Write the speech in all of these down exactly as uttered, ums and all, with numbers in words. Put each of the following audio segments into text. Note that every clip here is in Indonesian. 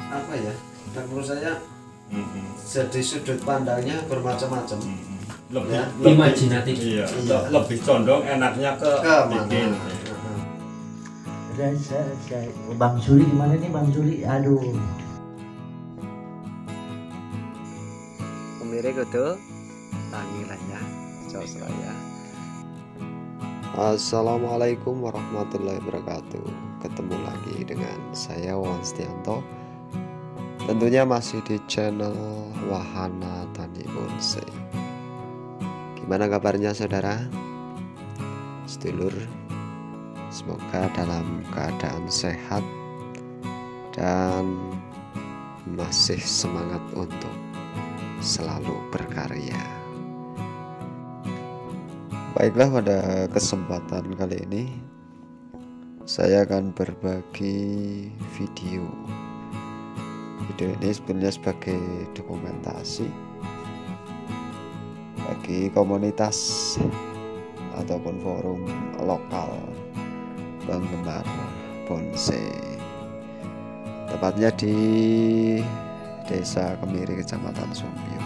apa ya? Dan menurut saya mm-hmm. jadi sudut pandangnya bermacam-macam. Mm-hmm. Lebih, Ya? lebih Imajinatif. Iya, Iya. lebih condong enaknya ke, Ke bikin. mana? Saya, saya, saya. Bang Suli gimana nih Bang Suli? Aduh. Pemirsa kudu tangi lah ya, jos ya. Assalamualaikum warahmatullahi wabarakatuh. Ketemu lagi dengan saya Wawan Setianto. Tentunya masih di channel Wahana Tani Bonsai. Gimana kabarnya saudara? Sedulur, semoga dalam keadaan sehat dan masih semangat untuk selalu berkarya. Baiklah, pada kesempatan kali ini saya akan berbagi video. Video ini sebenarnya sebagai dokumentasi bagi komunitas ataupun forum lokal penggemar bonsai, tepatnya di Desa Kemiri, Kecamatan Sumbio.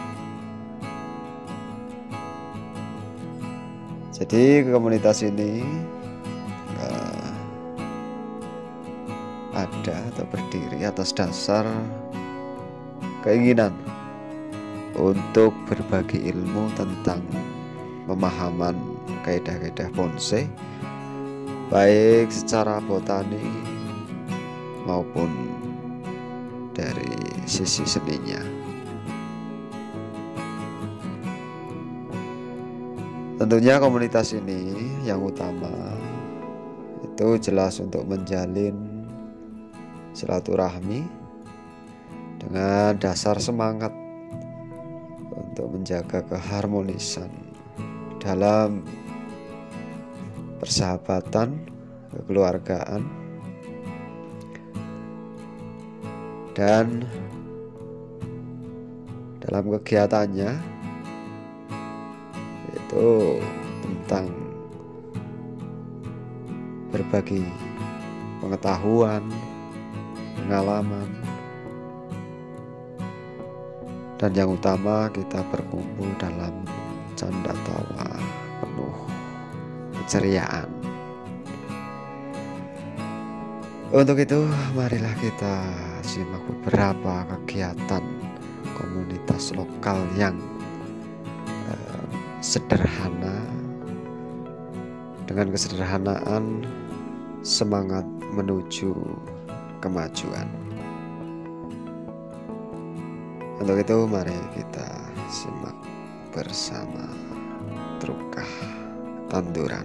Jadi komunitas ini uh, ada atau berdiri atas dasar keinginan untuk berbagi ilmu tentang pemahaman kaidah-kaidah bonsai, baik secara botani maupun dari sisi seninya. Tentunya komunitas ini yang utama itu jelas untuk menjalin silaturahmi dengan dasar semangat untuk menjaga keharmonisan dalam persahabatan, kekeluargaan, dan dalam kegiatannya itu tentang berbagi pengetahuan, pengalaman, dan yang utama kita berkumpul dalam canda tawa penuh keceriaan. Untuk itu marilah kita simak beberapa kegiatan komunitas lokal yang eh, sederhana, dengan kesederhanaan semangat menuju kemajuan. Untuk itu mari kita simak bersama Trukah Tanduran.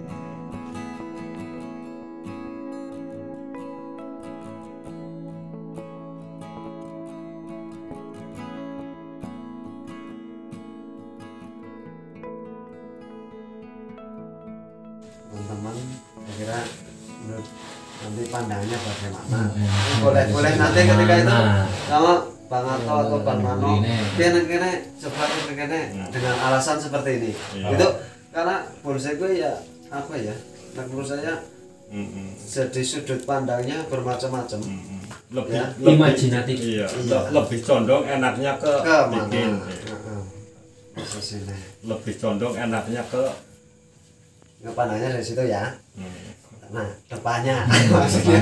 Teman-teman, saya kira menurut nanti pandangannya bagaimana. Boleh-boleh nanti ketika itu sama Bang Arto atau Bang Mano kene-kene coba kene dengan alasan seperti ini. Itu karena bonsai gue ya apa ya? Menurut saya jadi sudut pandangnya bermacam-macam. Lebih, Ya? lebih Imajinatif. Iya, Iya. lebih condong enaknya ke, Ke bikin. mana? Proses ini. Lebih condong enaknya ke Ngepandangnya dari situ ya. hmm. Nah, depannya maksudnya.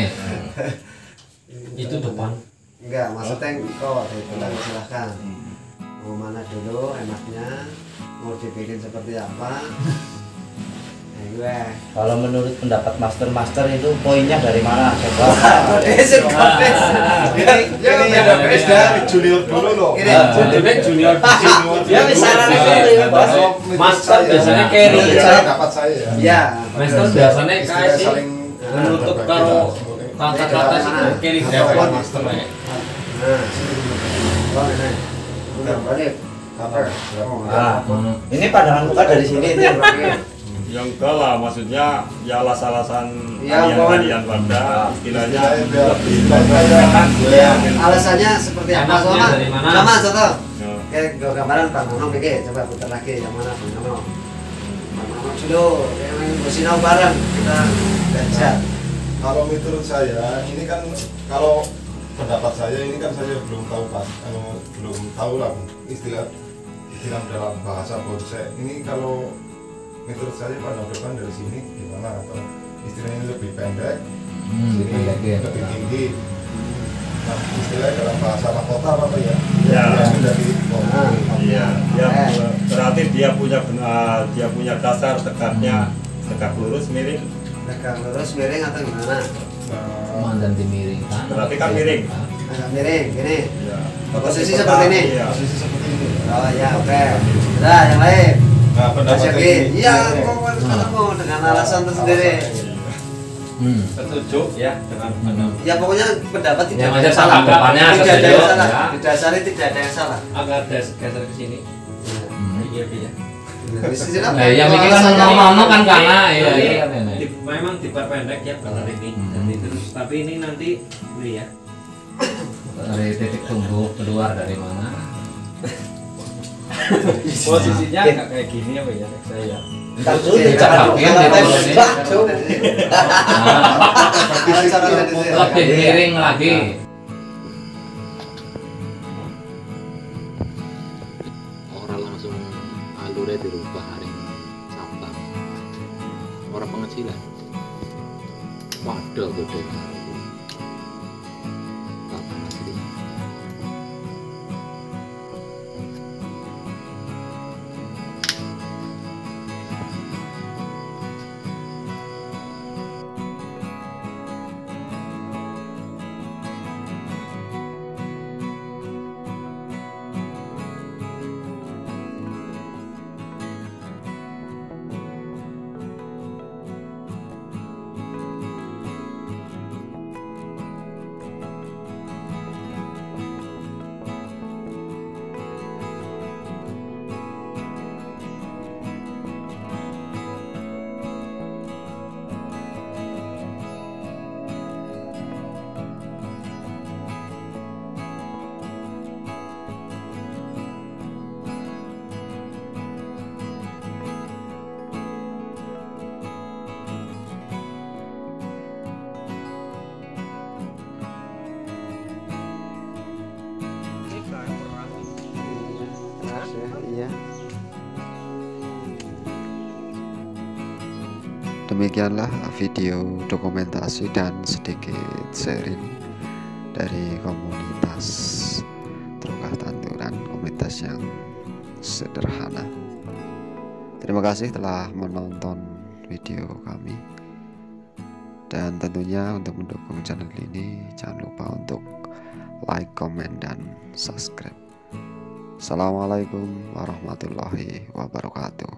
Itu depan. Enggak, maksudnya kok dibilang silahkan. Hmm. Mau mana dulu enaknya, mau dibikin seperti apa. Nah, gue Kalau menurut pendapat master-master itu poinnya dari mana? Coba. kodes, kodes. Ya beda beda junior dulu loh. Ini Jadi junior Ya misalnya itu ya, Bos. Master biasanya Kalau carry. bicara dapat saya ya. ya, Master biasanya Istilah kayak sih saling menutup berbagi karo lah. kata-kata sih carry Telepon dapat. master. nah, oh ini, udah balik. Apa? Nah, ini pandangan muka dari sini itu. Yang enggak lah, maksudnya ya alas-alasan Ya, mohon. kalian pada istilahnya Istilahnya biar- lebih istilahnya enak. Ya, alasannya seperti apa? Enaknya Sama, dari mana? sama contoh. Ya. Kayak gue gambaran Bang Nono pikir, coba putar lagi yang mana Bang Nono. Bang Nono dulu, yang bersinau bareng kita belajar. Kalau menurut saya ini kan kalau pendapat saya ini kan saya belum tahu pas, anu, belum tahu lah istilah istilah dalam bahasa bonsai. Ini kalau menurut saya panodokan dari sini gimana, atau istilahnya lebih pendek, Hmm, sini pendek ya. lebih tinggi. Nah, istilahnya dalam bahasa mahkota apa ya? Ya. Yang dari Ah. Iya, dia Eh. berarti dia punya benar, dia punya dasar tegaknya tegak lurus miring. Tegak lurus miring atau gimana? Nah, Mandan dimiringkan. Berarti kan miring. Agak miring, gini. Iya. Posisi seperti ini? Iya. posisi seperti ini. Oh ya, oke. Nah, yang lain. Nah, Mas pendapat Yogi, saya iya, ini- kok harus ketemu dengan alasan tersendiri. Hmm. Setuju ya dengan pendapat. Ya pokoknya pendapat tidak Yang ada ada yang salah. tanggapan depannya Tidak ada setuju, yang salah. ya. Didasari tidak ada yang salah. Agak des- geser ke sini. Hmm. Iya iya. Di sini kan Nah, ya mikir kan alasannya- ngomong kan karena Nanti ya iya kan ini. di- memang diperpendek ya benar ini. Hmm. Jadi terus tapi ini nanti beli ya. Dari titik tumbuh keluar dari mana? Posisinya agak kayak gini apa ya saya. Bang Itu dicapakin di turun ini. Nah, lebih miring lagi. Orang langsung alurnya dirubah hari cabang orang penghasilan waduh gede kapan asli Iya. Demikianlah video dokumentasi dan sedikit sharing dari komunitas Trukah Tanturan, komunitas yang sederhana. Terima kasih telah menonton video kami, dan tentunya untuk mendukung channel ini jangan lupa untuk like, comment, dan subscribe. Assalamualaikum warahmatullahi wabarakatuh.